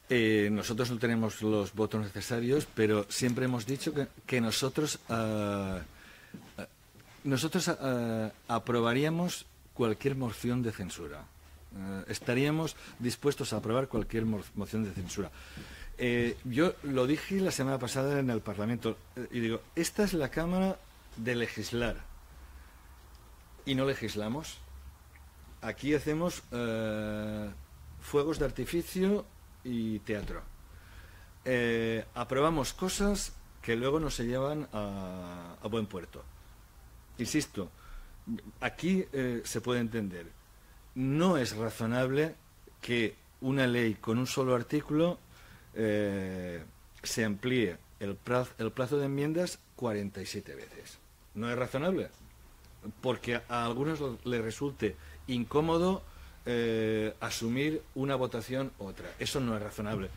Nosotros no tenemos los votos necesarios, pero siempre hemos dicho que nosotros aprobaríamos cualquier moción de censura. Estaríamos dispuestos a aprobar cualquier moción de censura. Yo lo dije la semana pasada en el Parlamento y digo, esta es la Cámara de legislar y no legislamos. Aquí hacemos fuegos de artificio y teatro. Aprobamos cosas que luego no se llevan a buen puerto. Insisto, aquí se puede entender. No es razonable que una ley con un solo artículo se amplíe el plazo de enmiendas 47 veces. No es razonable, porque a algunos les resulte incómodo asumir una votación u otra. Eso no es razonable.